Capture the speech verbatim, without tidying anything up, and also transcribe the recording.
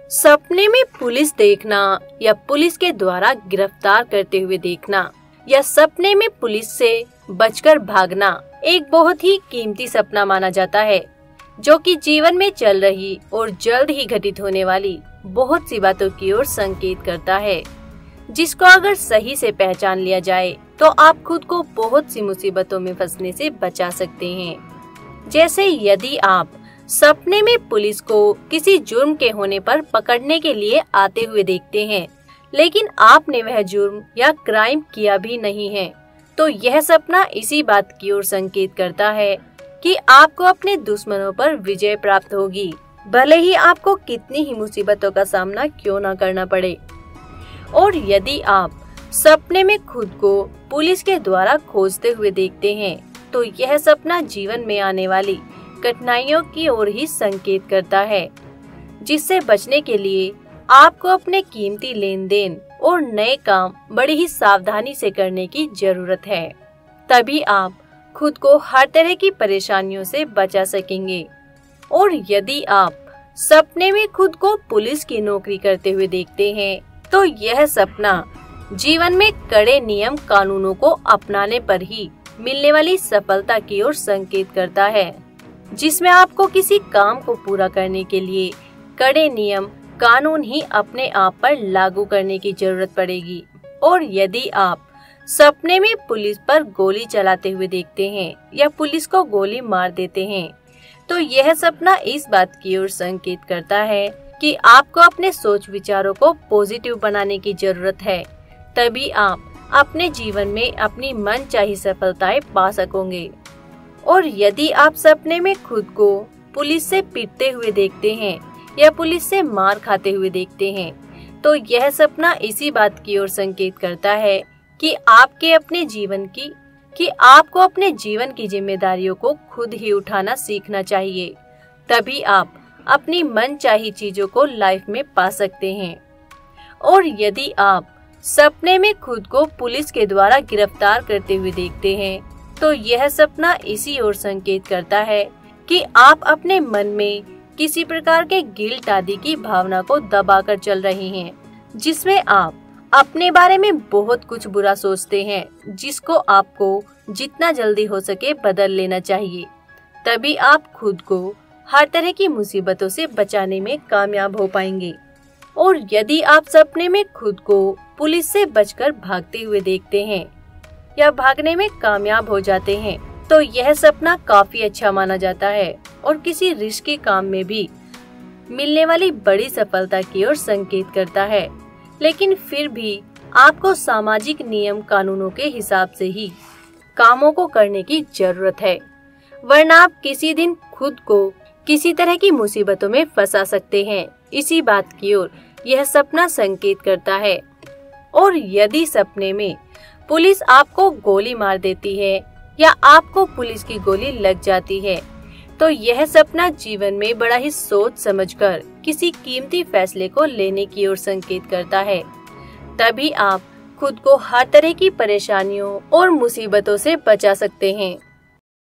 सपने में पुलिस देखना या पुलिस के द्वारा गिरफ्तार करते हुए देखना या सपने में पुलिस से बचकर भागना एक बहुत ही कीमती सपना माना जाता है, जो कि जीवन में चल रही और जल्द ही घटित होने वाली बहुत सी बातों की ओर संकेत करता है, जिसको अगर सही से पहचान लिया जाए तो आप खुद को बहुत सी मुसीबतों में फंसने से बचा सकते हैं। जैसे यदि आप सपने में पुलिस को किसी जुर्म के होने पर पकड़ने के लिए आते हुए देखते हैं, लेकिन आपने वह जुर्म या क्राइम किया भी नहीं है, तो यह सपना इसी बात की ओर संकेत करता है कि आपको अपने दुश्मनों पर विजय प्राप्त होगी, भले ही आपको कितनी ही मुसीबतों का सामना क्यों न करना पड़े। और यदि आप सपने में खुद को पुलिस के द्वारा खोजते हुए देखते हैं, तो यह सपना जीवन में आने वाली कठिनाइयों की ओर ही संकेत करता है, जिससे बचने के लिए आपको अपने कीमती लेन देन और नए काम बड़ी ही सावधानी से करने की जरूरत है। तभी आप खुद को हर तरह की परेशानियों से बचा सकेंगे। और यदि आप सपने में खुद को पुलिस की नौकरी करते हुए देखते हैं, तो यह सपना जीवन में कड़े नियम कानूनों को अपनाने पर ही मिलने वाली सफलता की ओर संकेत करता है, जिसमें आपको किसी काम को पूरा करने के लिए कड़े नियम कानून ही अपने आप पर लागू करने की जरूरत पड़ेगी। और यदि आप सपने में पुलिस पर गोली चलाते हुए देखते हैं या पुलिस को गोली मार देते हैं, तो यह सपना इस बात की ओर संकेत करता है कि आपको अपने सोच विचारों को पॉजिटिव बनाने की जरूरत है, तभी आप अपने जीवन में अपनी मनचाही सफलताएं पा सकोगे। और यदि आप सपने में खुद को पुलिस से पीटते हुए देखते हैं या पुलिस से मार खाते हुए देखते हैं, तो यह सपना इसी बात की ओर संकेत करता है कि आपके अपने जीवन की कि आपको अपने जीवन की जिम्मेदारियों को खुद ही उठाना सीखना चाहिए, तभी आप अपनी मनचाही चीजों को लाइफ में पा सकते हैं। और यदि आप सपने में खुद को पुलिस के द्वारा गिरफ्तार करते हुए देखते हैं, तो यह सपना इसी ओर संकेत करता है कि आप अपने मन में किसी प्रकार के गिल्ट आदि की भावना को दबाकर चल रहे हैं, जिसमें आप अपने बारे में बहुत कुछ बुरा सोचते हैं, जिसको आपको जितना जल्दी हो सके बदल लेना चाहिए, तभी आप खुद को हर तरह की मुसीबतों से बचाने में कामयाब हो पाएंगे। और यदि आप सपने में खुद को पुलिस से बचकर भागते हुए देखते हैं या भागने में कामयाब हो जाते हैं, तो यह सपना काफी अच्छा माना जाता है और किसी रिस्की काम में भी मिलने वाली बड़ी सफलता की ओर संकेत करता है। लेकिन फिर भी आपको सामाजिक नियम कानूनों के हिसाब से ही कामों को करने की जरूरत है, वरना आप किसी दिन खुद को किसी तरह की मुसीबतों में फंसा सकते हैं। इसी बात की ओर यह सपना संकेत करता है। और यदि सपने में पुलिस आपको गोली मार देती है या आपको पुलिस की गोली लग जाती है, तो यह सपना जीवन में बड़ा ही सोच समझकर किसी कीमती फैसले को लेने की ओर संकेत करता है, तभी आप खुद को हर तरह की परेशानियों और मुसीबतों से बचा सकते हैं।